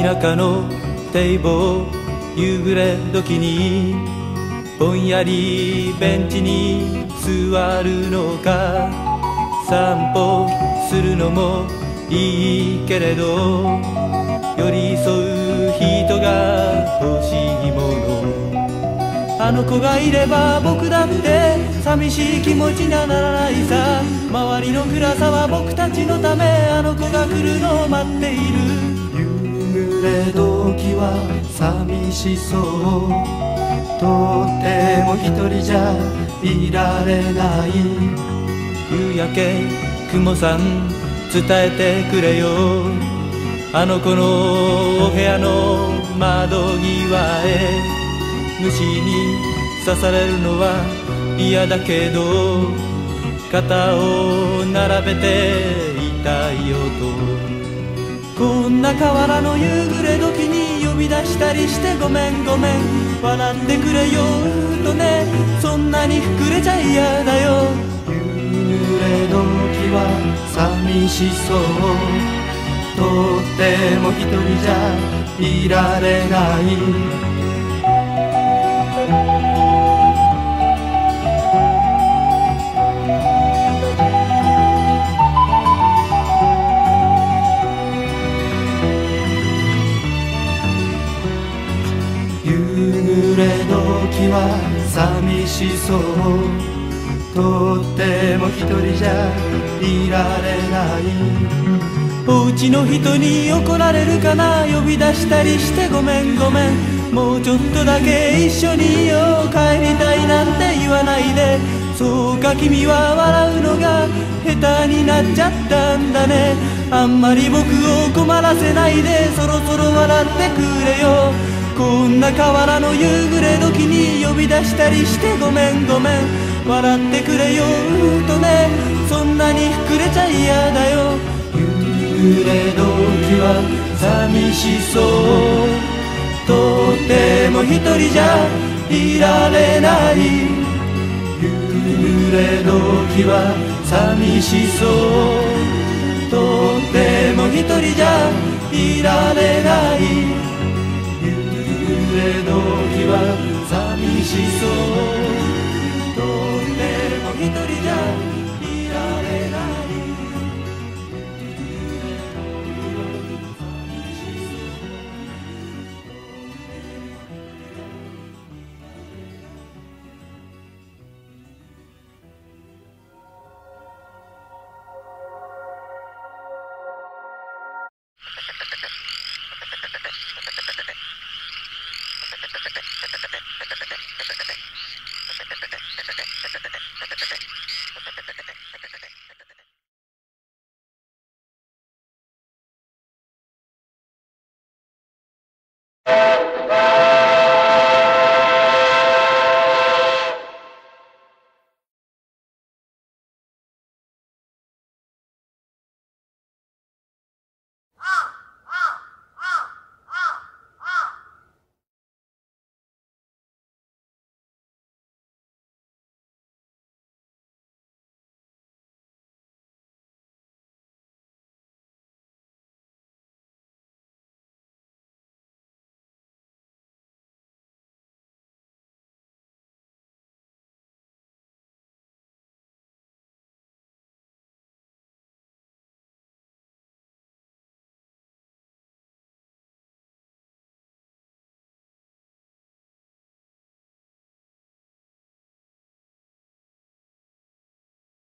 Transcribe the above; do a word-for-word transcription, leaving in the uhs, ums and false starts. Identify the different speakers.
Speaker 1: 田舎の堤防夕暮れ時にぼんやりベンチに座るのか、散歩するのもいいけれど寄り添う人が欲しいもの、あの子がいれば僕だって寂しい気持ちにはならないさ。周りの暗さは僕たちのため、あの子が来るのを待っている。夕暮れ時は寂しそう、とっても一人じゃいられない。夕焼け雲さん伝えてくれよ、あの子のお部屋の窓際へ。虫に刺されるのは嫌だけど肩を並べていたいよと。こんな河原の夕暮れ時に呼び出したりしてごめんごめん、笑ってくれよとね、そんなに膨れちゃ嫌だよ。夕暮れ時は寂しそう、とっても一人じゃいられない。夕暮れ時は寂しそう、とっても一人じゃいられない。お家の人に怒られるかな、呼び出したりしてごめんごめん、もうちょっとだけ一緒にいよう、帰りたいなんて言わないで。そうか君は笑うのが下手になっちゃったんだね。あんまり僕を困らせないで、そろそろ笑ってくれよ。こんな河原の夕暮れ時に呼び出したりしてごめんごめん、笑ってくれよとね、そんなに膨れちゃ嫌だよ。夕暮れ時は寂しそう、とっても一人じゃいられない。夕暮れ時は寂しそう、とっても一人じゃいられない。夕暮れ時は寂しそう、とっても一人じゃいられない。